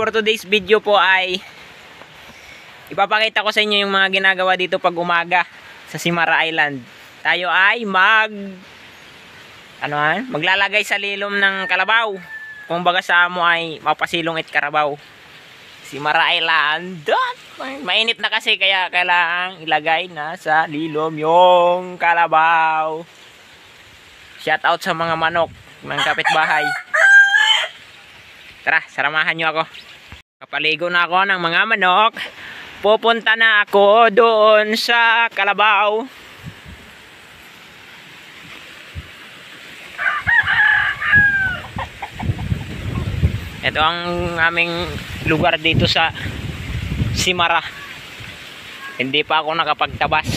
for today's video po ay ipapakita ko sa inyo yung mga ginagawa dito pag umaga sa Simara Island. Tayo ay maglalagay sa lilom ng kalabaw. Kung baga sa amo ay mapasilong at karabaw. Simara Island. Mainit na kasi kaya kailangan ilagay na sa lilom yung kalabaw. Shout out sa mga manok ng kapitbahay. Tara, saramahan nyo ako. Kapaligo na ako ng mga manok. Pupunta na ako doon sa kalabaw. Ito ang aming lugar dito sa Simara. Hindi pa ako nakapagtabas.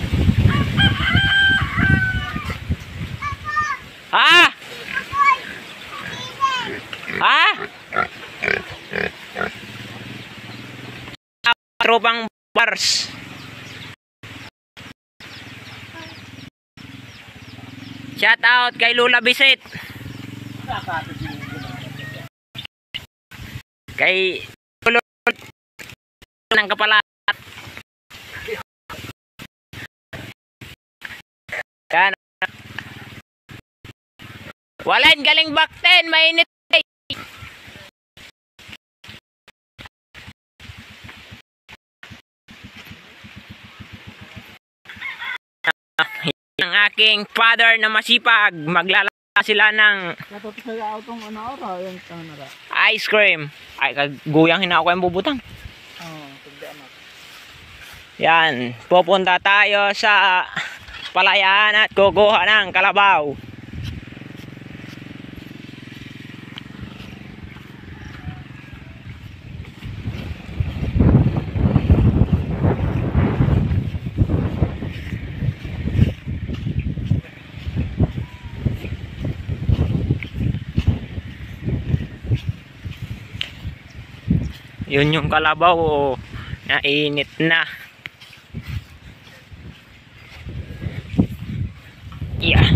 Tropang bars. Shout out kay Lula Bisit. Kay ng kapalat. Yan. Walain galing bakten, mainit. Ang aking father na masipag, maglalala sila ng ice cream. Ay, kaguyang hinako yung bubutang. Yan, pupunta tayo sa palayan at kukuha ng kalabaw. Yun yung kalabaw, oh. Nainit na. Yeah.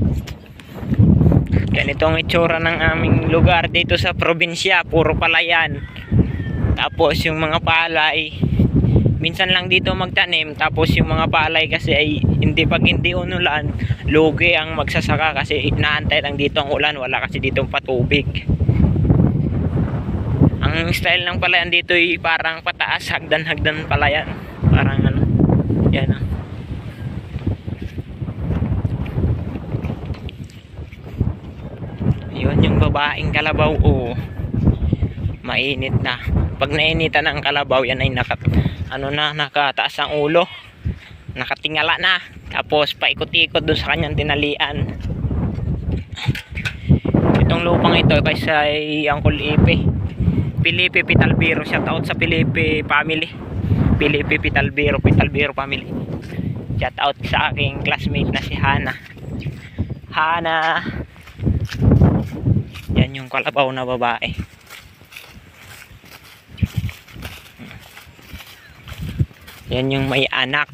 Ganitong itsura ng aming lugar dito sa probinsya, puro palayan. Tapos yung mga palay, minsan lang dito magtanim. Tapos yung mga palay kasi ay pag hindi unulan, lugi ang magsasaka kasi inaantay lang dito ang ulan, wala kasi dito patubig. Ang style ng palayan dito ay parang pataas, hagdan-hagdan palayan. Parang yan . Yun yung babaeng kalabaw, oh. Mainit na. Pag nainitan ng kalabaw, yan ay nakataas ang ulo. Nakatingala na. Tapos paikot-ikot doon sa kanyang tinalian. Itong lupang ito kaysa ay Uncle Ipe. Felipe Pitalbero, shout out sa Felipe family. Felipe Pitalbero family. Shout out sa aking classmate na si Hana. Yan yung kalabaw na babae. Yan yung may anak.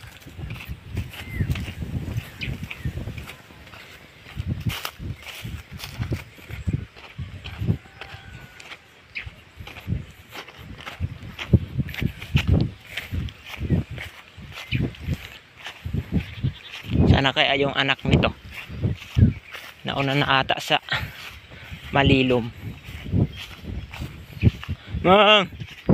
Sana kaya yung anak nito nauna na ata sa malilom. Mang,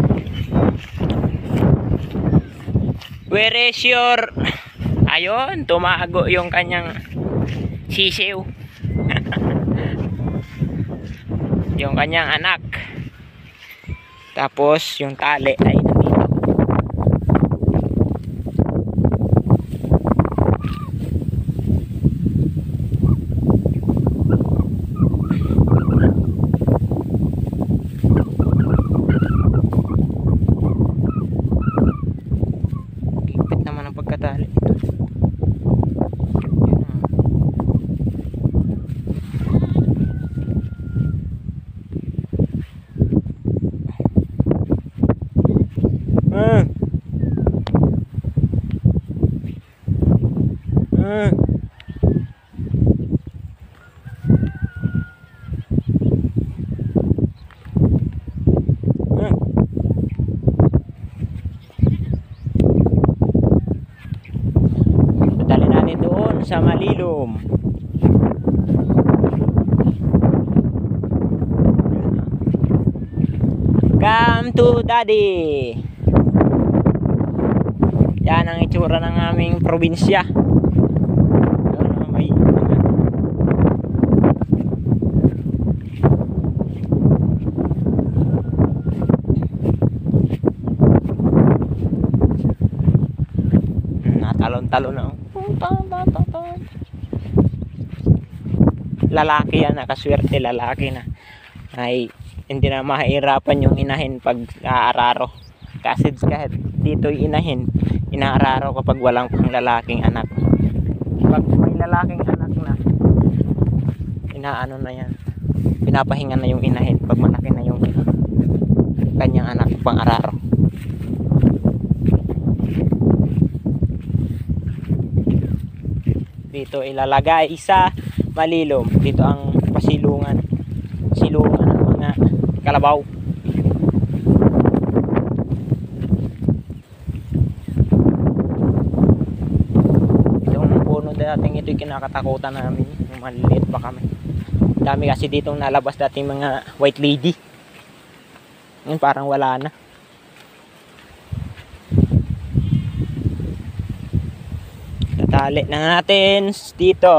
where is your... Ayun, tumago yung kanyang sisiw. Yung kanyang anak. Tapos yung tali ay pagkatali. sa Malilom. Come to daddy. Yan ang itsura ng aming probinsya. May natalon-talon na. Lalaki yan, nakaswerte lalaki na. Ay hindi na mahirapan yung inahin pag aararo. Kasi kahit dito inahin, inaararo kapag walang pang lalaking anak. Pag may lalaking anak na, inaano na yan, pinapahinga na yung inahin pag malaki na yung kanyang anak pang araro. Dito ilalagay sa Malilom. Dito ang silungan ng mga kalabaw. Itong puno dating ito yung kinakatakutan namin, yung maliliit pa kami. Dami kasi ditong nalabas dating mga white lady. Ngayon parang wala na. Tatali na natin dito.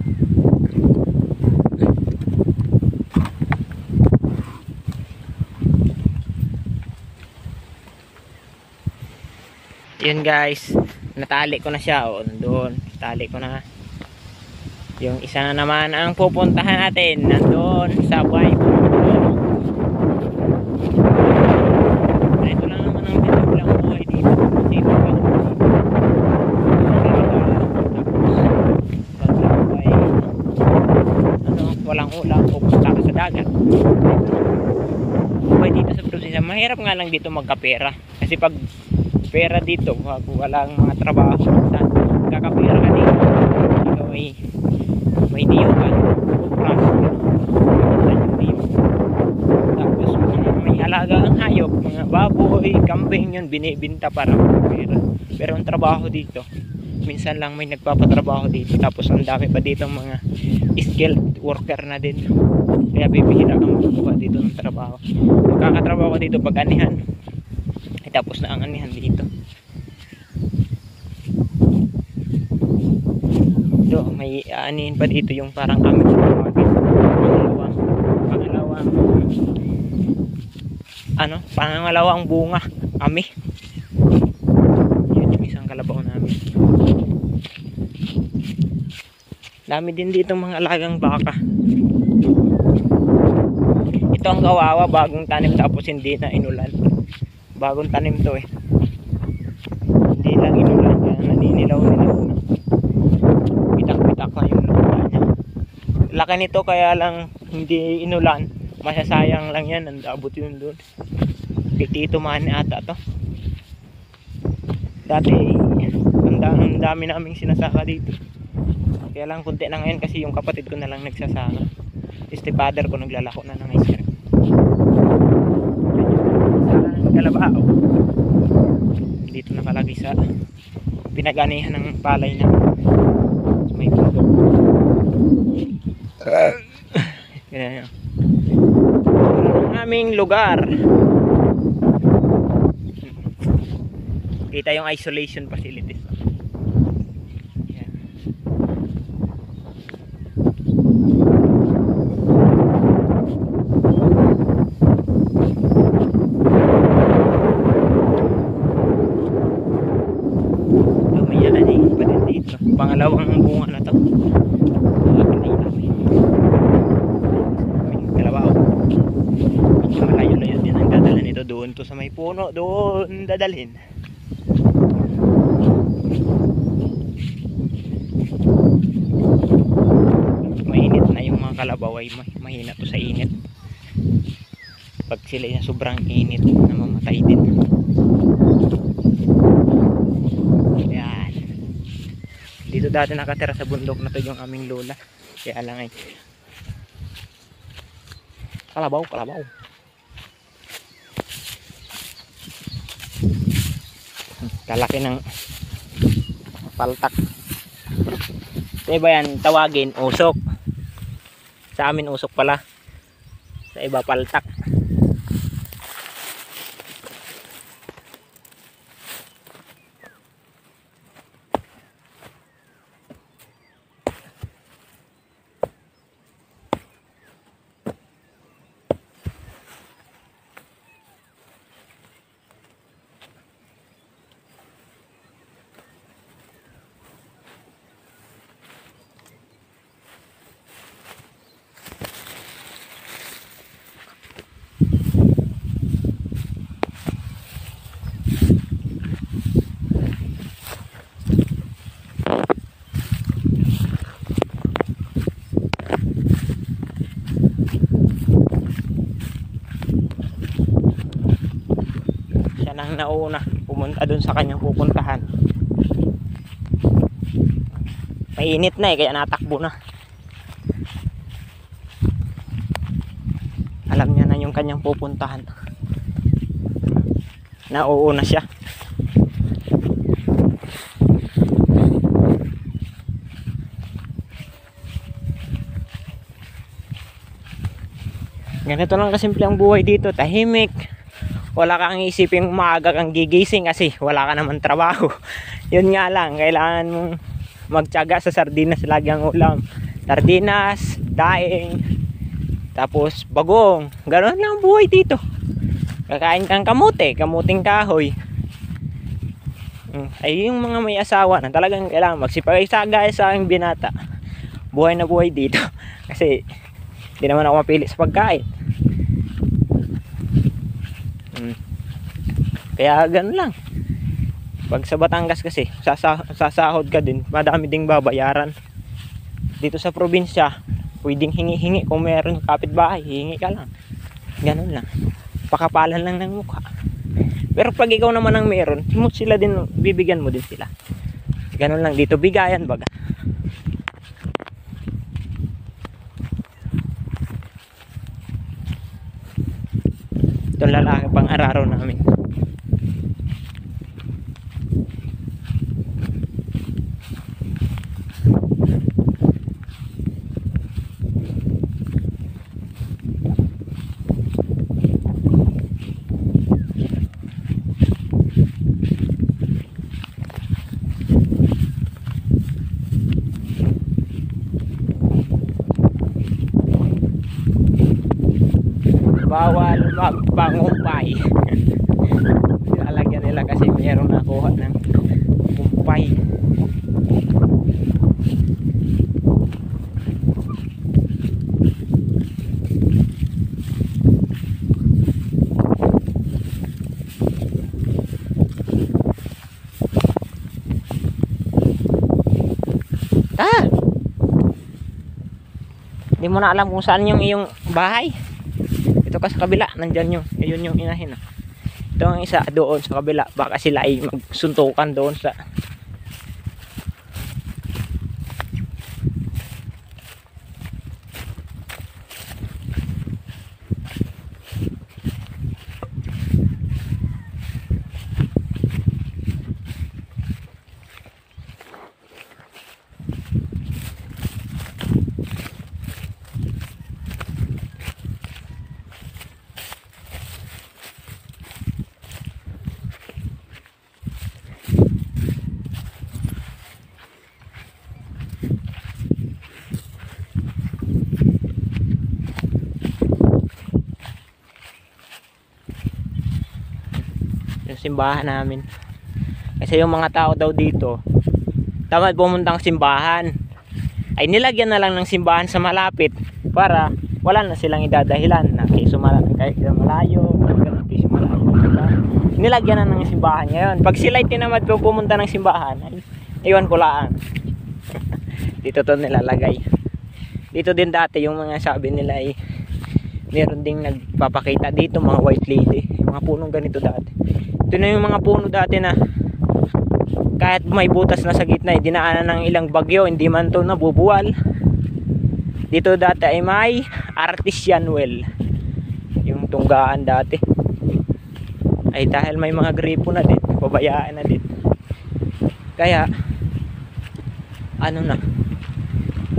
Yun guys, natali ko na siya. O, doon, tali ko na. Yung isa na naman ang pupuntahan natin, nandun sa buhay. Ito lang naman ang pinaglang buhay dito. Kasi walang ulam, pupunta ka sa dagat. Buhay dito sa probinsya, mahirap nga lang dito magkapera. Kasi pag pera dito, walang mga trabaho, kakapira ka dito. Ikaw ay may diyugan, kupras, tapos may alaga ang hayop, mga baboy, kambing, yun binibinta para pera. Pero ang trabaho dito, minsan lang may nagpapatrabaho dito, tapos ang dami pa dito mga skilled worker na din, kaya bibihira kang makuha dito ng trabaho. Magkakatrabaho dito pag anihan, tapos na ang anihan dito. So, may anihin pa dito yung parang aming pangalawang bunga kami. Yun yung isang kalabaw namin. Dami din dito mga alagang baka. Ito ang kawawa, bagong tanim tapos hindi na inulan. Bagong tanim to eh. Hindi lang inulan, kaya naninilaw na. Pitak-pitak na yung lupa niya. Laki nito kaya lang hindi inulan. Masasayang lang yan, nandabot yun doon. Kay Tito Manny ata to. Dati ang dami naming sinasaka dito. Kaya lang kunti na ngayon kasi yung kapatid ko na lang nagsasaka. Father ko naglalako na ng ice cream. Kalabao dito nakalagay sa pinaganihan ng palay na may puno. Yan ang aming lugar. Kita yung isolation facilities. Yan. Pangalawang bunga na to. Kalabaw. Malayo-layo din ang dadalhin ito doon to sa may puno, doon dadalhin. Mainit na yung mga kalabaw, ay mahina to sa init. Pag sila na sobrang init, namamatay din. Dito dati nakatira sa bundok na to yung aming lola. Kaya lang ay kalabaw. Kalaki ng paltak. Sa iba yan tawagin usok. Sa amin usok pala. Sa iba paltak. Nang nauna pumunta dun sa kanyang pupuntahan. Mainit na kaya natakbo na. Alam niya na yung kanyang pupuntahan. Nauuna siya. Ganito lang kasimple ang buhay dito, tahimik. Wala kang isipin maaga kang gigising kasi wala ka naman trabaho. Yun nga lang, kailangan mong magtiyaga sa sardinas lagi ang ulam. Sardinas, daing, tapos bagong. Ganoon lang ang buhay dito. Kakain kang kamote, kamuting kahoy. Ay yung mga may asawa na talagang kailangan magsipag-isagay sa aking binata. Buhay na buhay dito. Kasi hindi naman ako mapili sa pagkain. Kaya ganun lang. Pag sa Batangas kasi sasahod ka din, madami ding babayaran. Dito sa probinsya pwedeng hingi-hingi, kung meron kapitbahay hingi ka lang. Ganun lang, pakapalan lang ng mukha. Pero pag ikaw naman ang meron, sila din, bibigyan mo din sila. Ganun lang dito, bigayan baga. Ito lalaki pang araro namin. Bawal magpangumpay. Lalagyan nila kasi mayroong nakuha ng kumpay. Hindi mo na alam kung saan yung iyong bahay. Ito ka sa kabila, nandyan yung, ayun yung inahin. Ito ang isa doon sa kabila, baka sila ay magsuntukan doon sa simbahan namin. Kasi yung mga tao daw dito, tamad pumuntang simbahan, ay nilagyan na lang ng simbahan sa malapit para wala na silang idadahilan na kaysa malayo, kaysa malayo, diba? Nilagyan na ng simbahan ngayon. Pag sila'y tinamad po pumunta ng simbahan, ay iwan ko lang. Dito to nilalagay. Dito din dati yung mga sabi nila ay meron ding nagpapakita dito, mga white lady, mga punong ganito dati. Ito na yung mga puno dati na kahit may butas na sa gitna, dinaanan ng ilang bagyo, hindi man to nabubuwal. Dito dati ay may artisan well, yung tunggaan dati. Ay dahil may mga gripo na din, pabayaan na din. Kaya ano na,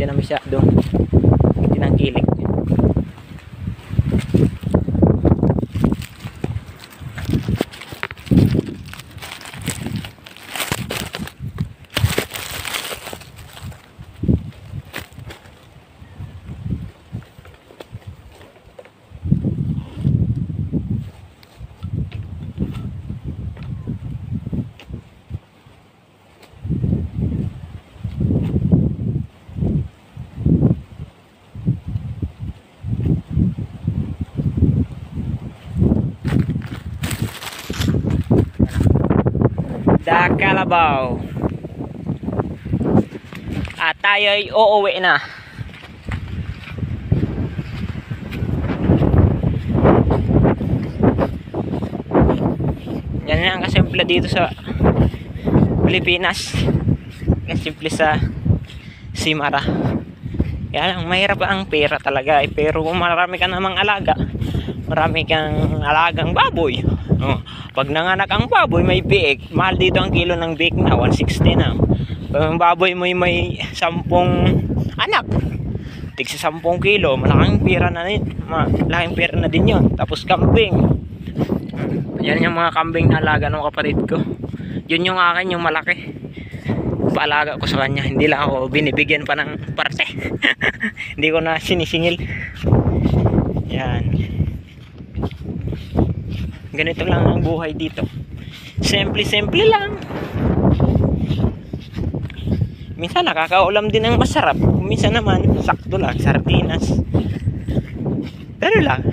hindi na masyadong tinangkilik. Da Kalabaw. At tayo ay uuwi na. Yan lang kasimple dito sa Pilipinas. Kasimple sa Simara. Kaya lang mahirap ang pera talaga. Pero kung marami ka namang alaga, marami kang alagang baboy. Pag nanganak ang baboy, may biik. Mahal dito ang kilo ng biik na, 160 na. Pag ang baboy mo may 10 anak, tigsa 10 kilo, malaking pera na din yun. Tapos kambing. Yan yung mga kambing na alaga ng kapatid ko. Yun yung akin, yung malaki. Paalaga ko sa kanya. Hindi lang ako binibigyan pa ng parte. Hindi ko na sinisingil. Yan. Ganito lang ang buhay dito. Simple lang. Minsan nakakaulam din ng masarap. Minsan naman sakto lang, sardinas. Pero lang.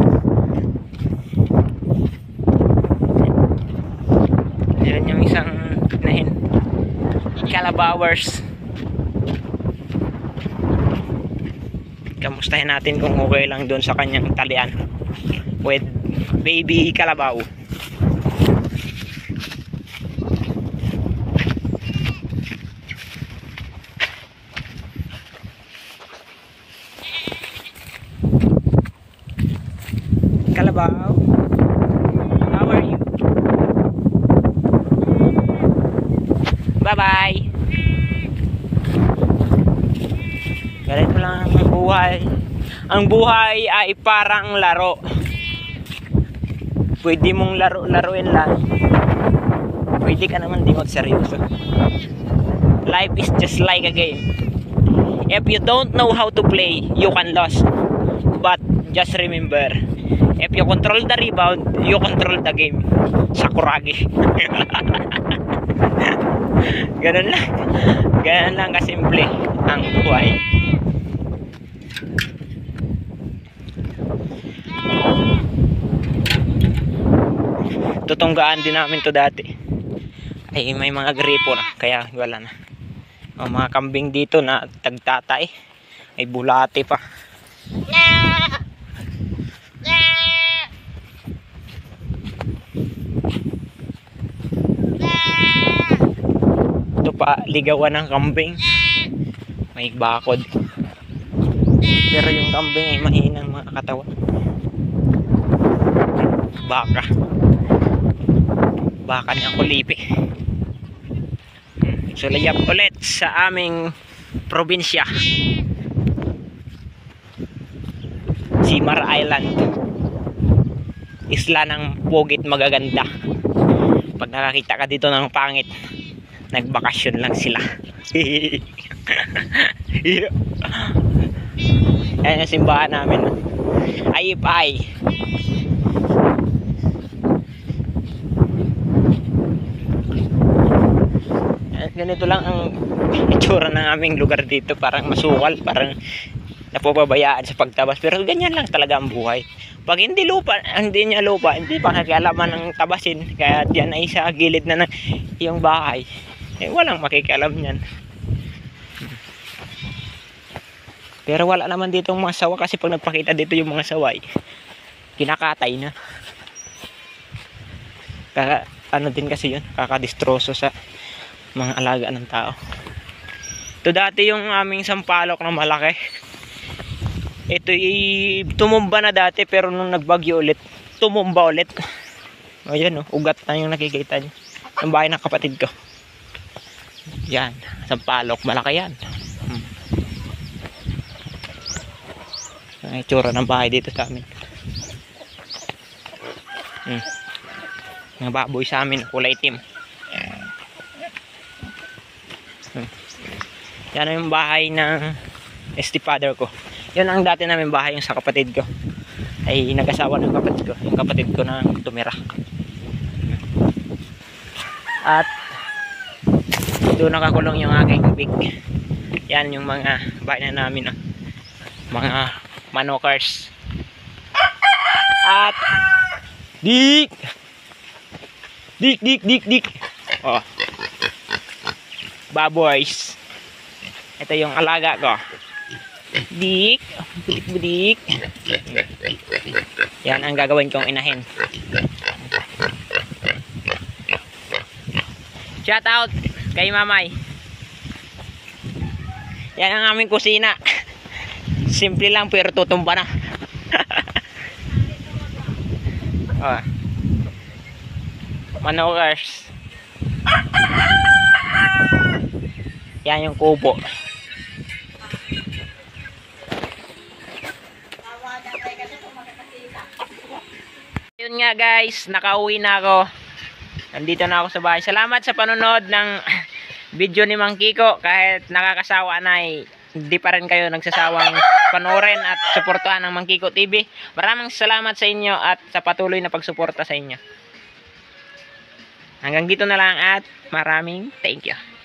Yan yung isang nahin. Calabowers. Kamustahin natin kung okay lang doon sa kanyang talian with baby kalabaw. Kalabaw, how are you? Bye bye. Ganito lang ang buhay. Ang buhay ay parang laro. Pwede mong laruin lang. Pwede ka naman di magseryoso. Life is just like a game. If you don't know how to play, you can lose. But just remember, if you control the rebound, you control the game. Sakuragi. Ganun lang. Ganun lang kasimple ang buhay. Tutunggaan din namin to dati. Ay may mga gripo na, kaya wala na. Ang mga kambing dito na tagtatay, ay bulate pa. Ito pa, ligawan ng kambing. May bakod. Pero yung kambing ay mahinang mga katawan. Baka niyang kulipi. So layap ulit sa aming probinsya, Simara Island, isla ng pugit magaganda. Pag nakakita ka dito ng pangit, nagbakasyon lang sila. Ayan yung simbahan namin. Ayip-ay. Ganito lang ang itsura ng aming lugar dito. Parang masukal, parang napapabayaan sa pagtabas. Pero ganyan lang talaga ang buhay. Pag hindi niya lupa, hindi pa nakialaman ng tabasin. Kaya diyan ay sa gilid na ng iyong bahay, eh, walang makikialam yan. Pero wala naman dito mga sawa, kasi pag nagpakita dito yung mga saway, kinakatay na. Ano din kasi yun, kakadistroso sa mga alaga ng tao. Ito dati yung aming sampalok na malaki. Ito tumumba na dati, pero nung nagbagyo ulit, tumumba ulit. Ayan, ugat na yung nakikita niyo. Ang bahay ng kapatid ko. Yan, sampalok, malaki yan. Ang itsura ng bahay dito sa amin. Mga baboy sa amin, kulay itim. Yan yung bahay ng stepfather ko. Yun ang dati namin bahay, yung sa kapatid ko. Ay nag-asawa ng kapatid ko. Yung kapatid ko na tumira. At doon nakakulong yung aking big. Yan yung mga bahay na namin. Mga manokers. At dik! Dik! Oh. Baboys. Ito yung alaga ko. Dik. Budik. Yan ang gagawin kong inahin. Shout out kay Mamay. Yan ang aming kusina. Simple lang pero tutumba na. Oh. Manokers. Yan yung kubo. Yun nga guys, nakauwi na ako. Nandito na ako sa bahay. Salamat sa panonood ng video ni Mang Kiko. Kahit nakakasawa na hindi pa rin kayo nagsasawang panoorin at suportahan ng Mang Kiko TV. Maraming salamat sa inyo at sa patuloy na pagsuporta sa inyo. Hanggang dito na lang at maraming thank you.